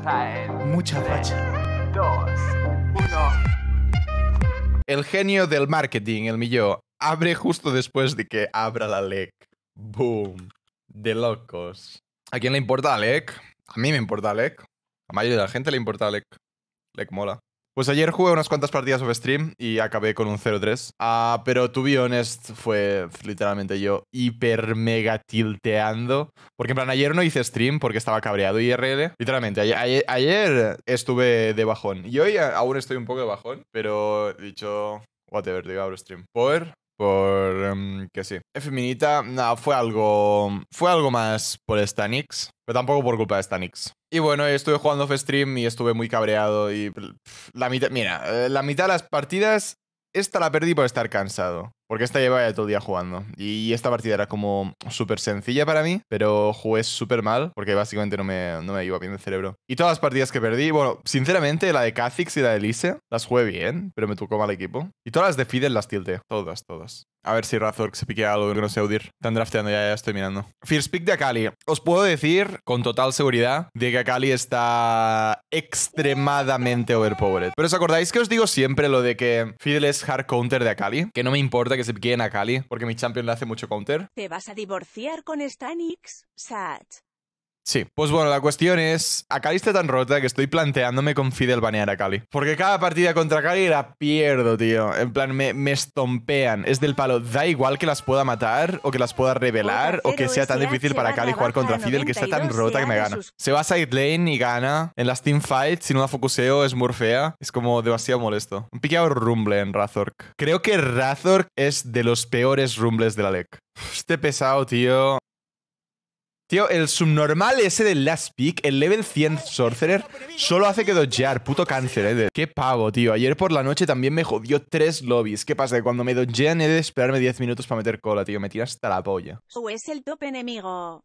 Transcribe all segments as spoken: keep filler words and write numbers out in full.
Empieza en Mucha facha. dos, uno. El genio del marketing, el millón, abre justo después de que abra la L E C. Boom. De locos. ¿A quién le importa la L E C? A mí me importa la L E C. A la mayoría de la gente le importa la L E C. L E C mola. Pues ayer jugué unas cuantas partidas off stream y acabé con un cero tres. Ah, pero to be honest, fue literalmente yo hiper mega tilteando. Porque en plan, ayer no hice stream porque estaba cabreado I R L. Literalmente, ayer, ayer, ayer estuve de bajón. Y hoy aún estoy un poco de bajón, pero he dicho, whatever, digo, abro stream. Por... Por... Um, que sí. Feminita, no, fue algo... Fue algo más por Stanix. Pero tampoco por culpa de Stanix. Y bueno, estuve jugando off stream y estuve muy cabreado y... La mitad... Mira, la mitad de las partidas... Esta la perdí por estar cansado. Porque esta llevaba ya todo el día jugando. Y esta partida era como súper sencilla para mí. Pero jugué súper mal. Porque básicamente no me, no me iba bien el cerebro. Y todas las partidas que perdí... Bueno, sinceramente, la de Kha'Zix y la de Elise las jugué bien. Pero me tocó mal equipo. Y todas las de Fidel las tilté. Todas, todas. A ver si Razork se piquea algo que no sé Udir. Están drafteando, ya, ya estoy mirando. First pick de Akali. Os puedo decir con total seguridad de que Akali está extremadamente overpowered. Pero ¿os acordáis que os digo siempre lo de que Fidel es hard counter de Akali? Que no me importa que se piqueen a Akali porque mi champion le hace mucho counter. ¿Te vas a divorciar con Stanix? Sat. Sí, pues bueno, la cuestión es, Akali está tan rota que estoy planteándome con Fidel banear a Akali. Porque cada partida contra Akali la pierdo, tío. En plan, me, me estompean. Es del palo, da igual que las pueda matar o que las pueda revelar o que sea tan difícil para Akali jugar contra Fidel que está tan rota que me gana. Se va a side lane y gana. En las teamfights, si no la focuseo, es murfea. Es como demasiado molesto. Un piqueado rumble en Razork. Creo que Razork es de los peores rumbles de la L E C. Este pesado, tío... Tío, el subnormal ese del last pick, el level cien Sorcerer, solo hace que dodgear. Puto cáncer, eh. Qué pavo, tío. Ayer por la noche también me jodió tres lobbies. ¿Qué pasa? Que cuando me dodgean he de esperarme diez minutos para meter cola, tío. Me tira hasta la polla. O es el top enemigo.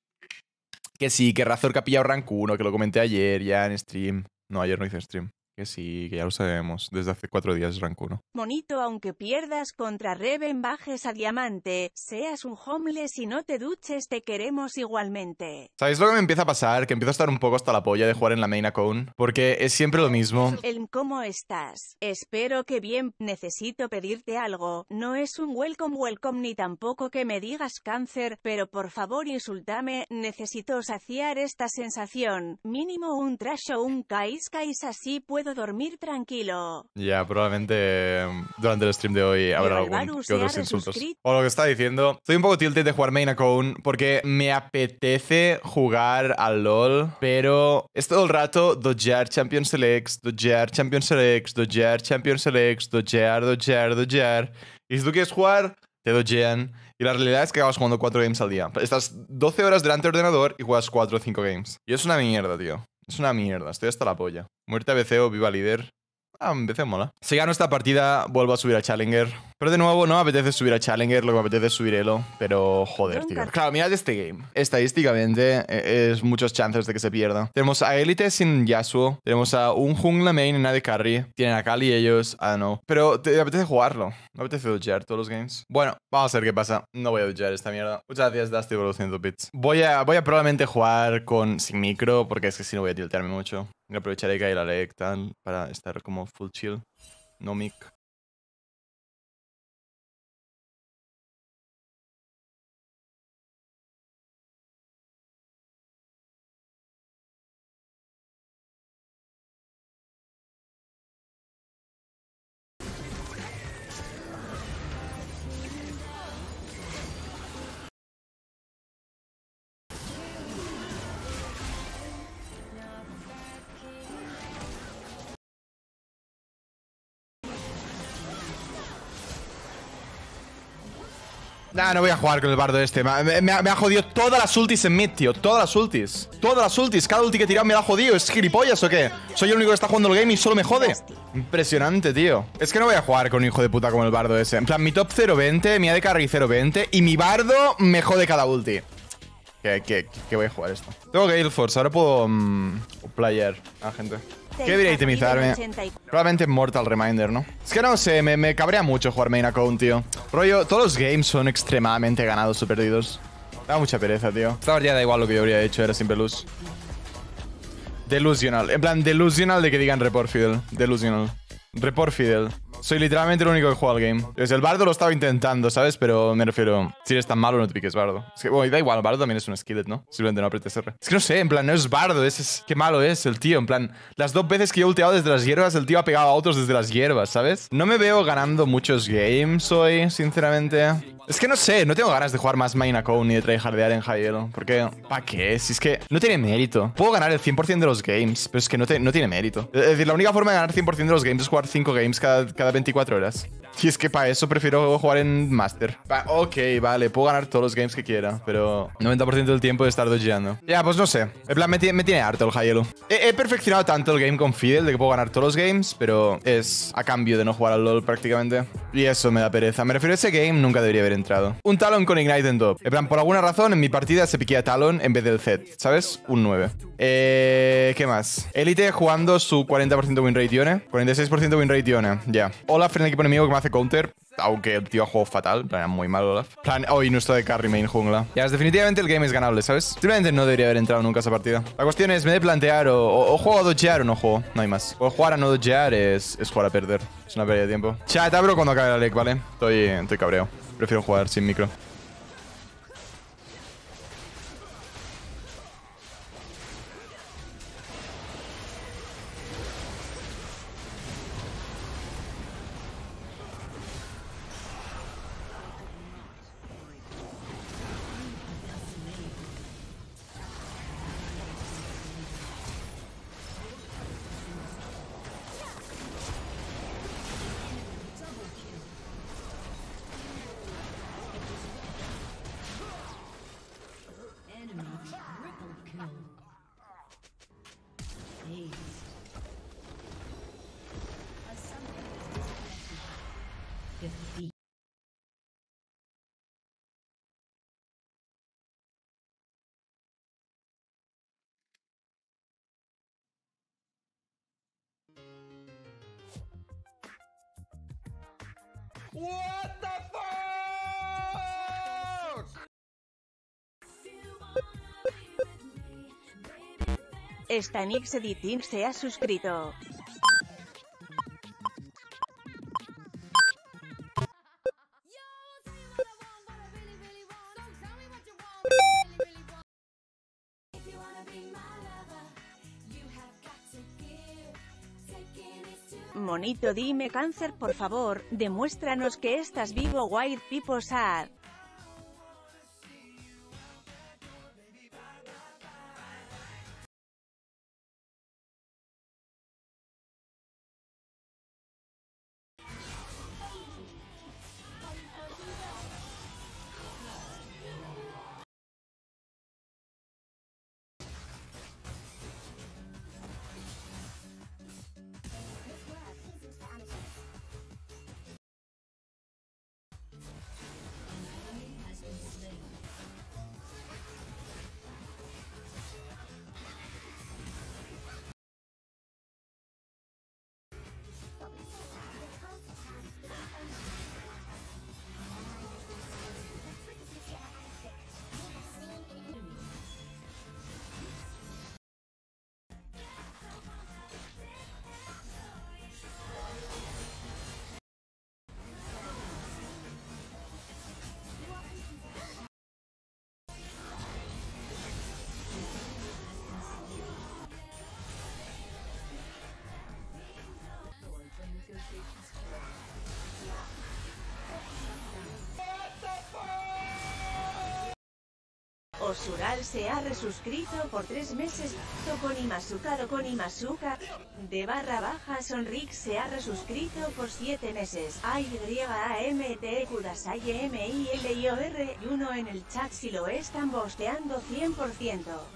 Que sí, que Razork ha pillado rank uno, que lo comenté ayer ya en stream. No, ayer no hice stream. Que sí, que ya lo sabemos. Desde hace cuatro días rank uno. Monito, aunque pierdas contra Reven, bajes a diamante, seas un homeless y no te duches, te queremos igualmente. ¿Sabéis lo que me empieza a pasar? Que empiezo a estar un poco hasta la polla de jugar en la main account. Porque es siempre lo mismo. El ¿cómo estás? Espero que bien. Necesito pedirte algo. No es un welcome welcome ni tampoco que me digas cáncer, pero por favor insúltame. Necesito saciar esta sensación. Mínimo un trash o un kais kais, así puedo dormir tranquilo. Ya, probablemente durante el stream de hoy habrá algún que otros insultos. O lo que está diciendo, estoy un poco tilted de jugar main account porque me apetece jugar al LoL, pero es todo el rato dodgear Champion Selects, dodgear Champion Selects, dodgear Champion Selects, dodgear, dodgear, dodgear. Y si tú quieres jugar, te dodgean. Y la realidad es que acabas jugando cuatro games al día. Estás doce horas delante del ordenador y juegas cuatro o cinco games. Y es una mierda, tío. Es una mierda, estoy hasta la polla. Muerte a B C O, viva líder. Ah, B C mola. Si gano esta partida, vuelvo a subir a Challenger. Pero de nuevo, no me apetece subir a Challenger, lo que me apetece es subir Elo. Pero joder, tío. Claro, mirad este game. Estadísticamente, es muchos chances de que se pierda. Tenemos a Elite sin Yasuo. Tenemos a un jungla main en A D Carry. Tienen a Kali ellos. Ah, no. Pero te apetece jugarlo. Me apetece dodgear todos los games. Bueno, vamos a ver qué pasa. No voy a dodgear esta mierda. Muchas gracias, Dusty, por los cien bits. Voy a, voy a probablemente jugar con sin micro, porque es que si no voy a tiltearme mucho. Y aprovecharé que hay la L E C tal para estar como full chill. No mic. Nah, no voy a jugar con el bardo este. Me, me, me ha jodido todas las ultis en mid, tío. Todas las ultis. Todas las ultis. Cada ulti que he tirado me la ha jodido. ¿Es gilipollas o qué? Soy el único que está jugando el game y solo me jode. Impresionante, tío. Es que no voy a jugar con un hijo de puta como el bardo ese. En plan, mi top cero veinte, mi A D carry cero veinte y mi bardo me jode cada ulti. ¿Qué, qué, qué voy a jugar esto? Tengo Gale Force. Ahora puedo... Um, player. Ah, gente. ¿Qué debería itemizarme? Probablemente Mortal Reminder, ¿no? Es que no sé, me, me cabrea mucho jugar main account, tío. Rollo, todos los games son extremadamente ganados o perdidos. Da mucha pereza, tío. Esta partida da igual lo que yo habría hecho, era simple luz. Delusional. En plan, delusional de que digan report Fidel. Delusional. Report Fidel. Soy literalmente el único que juega al game. Pues el bardo lo estaba intentando, ¿sabes? Pero me refiero... Si eres tan malo, no te piques bardo. Es que, bueno, da igual, bardo también es un skillet, ¿no? Simplemente no apretes R. Es que no sé, en plan, no es bardo. Es, es... Qué malo es el tío. En plan, las dos veces que yo he ulteado desde las hierbas, el tío ha pegado a otros desde las hierbas, ¿sabes? No me veo ganando muchos games hoy, sinceramente. Es que no sé, no tengo ganas de jugar más Main Account ni de tryhardear en High Elo. Porque, ¿para qué? Si es que no tiene mérito. Puedo ganar el cien por cien de los games, pero es que no, te, no tiene mérito. Es decir, la única forma de ganar cien por cien de los games es jugar cinco games cada, cada veinticuatro horas. Y es que para eso prefiero jugar en Master. Pa ok, vale, puedo ganar todos los games que quiera, pero noventa por ciento del tiempo de estar dodgeando. Ya, pues no sé. En plan, me, me tiene harto el High Elo. He, he perfeccionado tanto el game con Fidel de que puedo ganar todos los games, pero es a cambio de no jugar al LoL prácticamente. Y eso me da pereza. Me refiero a ese game, nunca debería haber entrado. Un Talon con Ignite en top. En plan, por alguna razón, en mi partida se piquea Talon en vez del Zed, ¿sabes? Un nueve. Eh, ¿Qué más? Elite jugando su cuarenta por ciento win rate Yone. cuarenta y seis por ciento win rate Yone. Ya. Olaf en el equipo enemigo que me hace counter. Aunque el tío ha jugado fatal. En plan, era muy mal Olaf. Plan, oh, y no está de carry main jungla. Ya, es, definitivamente el game es ganable, ¿sabes? Simplemente no debería haber entrado nunca a esa partida. La cuestión es, me de plantear o, o, o juego a dodgear o no juego. No hay más. O jugar a no dodgear es, es jugar a perder. Es una pérdida de tiempo. Chat, abro cuando acabe la leg, ¿vale? Estoy, estoy cabreado. Prefiero jugar sin micro. What the fuck? Stanix Editing se ha suscrito. Monito, dime cáncer, por favor, demuéstranos que estás vivo. White people sad. Osural se ha resuscrito por tres meses. Tokonimasuka Tokonimasuka de barra baja Sonrix se ha resuscrito por siete meses. A Y A M T Kudasai M I L I O R y uno en el chat si lo están bosteando cien por ciento.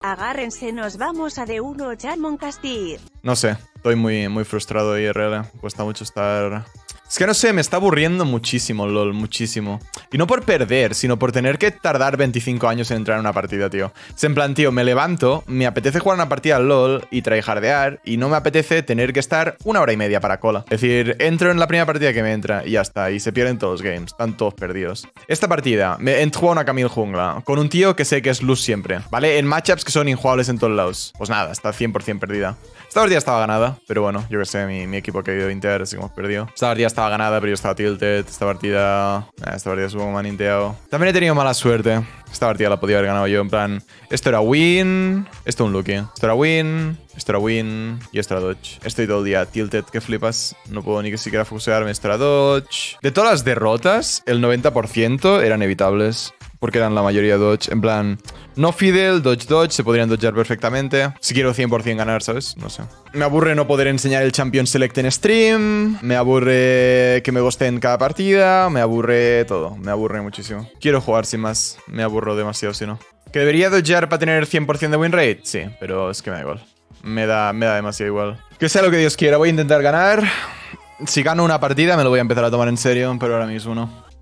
Agárrense, nos vamos a D uno Chamon Castir. No sé, estoy muy, muy frustrado I R L. Cuesta mucho estar... Es que no sé, me está aburriendo muchísimo, LOL, muchísimo. Y no por perder, sino por tener que tardar veinticinco años en entrar en una partida, tío. Es en plan, tío, me levanto, me apetece jugar una partida al LOL y tryhardear, y no me apetece tener que estar una hora y media para cola. Es decir, entro en la primera partida que me entra y ya está, y se pierden todos los games, están todos perdidos. Esta partida, me he jugado una Camille jungla, con un tío que sé que es luz siempre, ¿vale? En matchups que son injugables en todos lados. Pues nada, está cien por cien perdida. Esta partida estaba ganada, pero bueno, yo que sé, mi, mi equipo ha caído inter, así que hemos perdido. Esta partida estaba ganada, pero yo estaba tilted. Esta partida... Nah, esta partida supongo que me han inteado. También he tenido mala suerte. Esta partida la podía haber ganado yo, en plan... Esto era win... Esto un lucky. Esto era win... Esto era win... Y esto era dodge. Estoy todo el día tilted, que flipas. No puedo ni que siquiera focusearme. Esto era dodge. De todas las derrotas, el noventa por ciento eran evitables. Porque eran la mayoría dodge. En plan... No Fidel, dodge, dodge, se podrían dodgear perfectamente. Si quiero cien por cien ganar, ¿sabes? No sé. Me aburre no poder enseñar el Champion Select en stream. Me aburre que me en cada partida. Me aburre todo. Me aburre muchísimo. Quiero jugar sin más. Me aburro demasiado si no. ¿Que debería dodgear para tener cien por cien de win rate? Sí, pero es que me da igual. Me da, me da demasiado igual. Que sea lo que Dios quiera, voy a intentar ganar. Si gano una partida me lo voy a empezar a tomar en serio, pero ahora mismo no.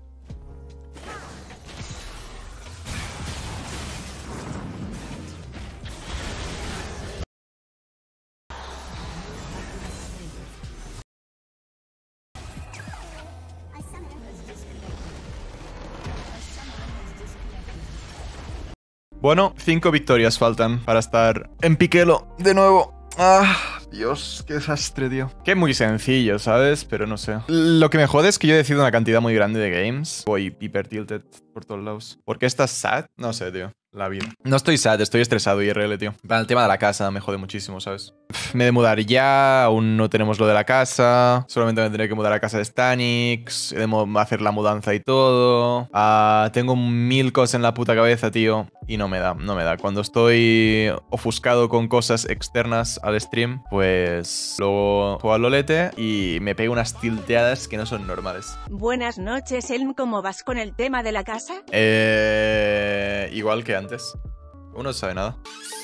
Bueno, cinco victorias faltan para estar en Piquelo de nuevo. Ah, Dios, qué desastre, tío. Que muy sencillo, ¿sabes? Pero no sé. Lo que me jode es que yo decido una cantidad muy grande de games. Voy hiper tilted por todos lados. ¿Por qué estás sad? No sé, tío. La vida. No estoy sad, estoy estresado I R L, tío. Para el tema de la casa me jode muchísimo, ¿sabes? Pff, me he de mudar ya, aún no tenemos lo de la casa. Solamente me tendré que mudar a casa de Stanix. He de hacer la mudanza y todo. Uh, tengo mil cosas en la puta cabeza, tío. Y no me da, no me da. Cuando estoy ofuscado con cosas externas al stream, pues luego juego al lolete y me pego unas tilteadas que no son normales. Buenas noches, Elm. ¿Cómo vas con el tema de la casa? Eh... Igual que antes. Uno no sabe nada.